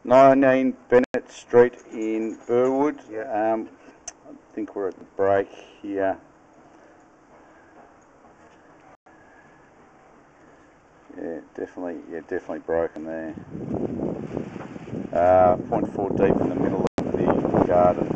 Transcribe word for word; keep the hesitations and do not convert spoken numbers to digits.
nineteen Bennett Street in Burwood. Yeah. Um, I think we're at the break here. Yeah, definitely, yeah, definitely broken there. Uh, point four deep in the middle of the garden.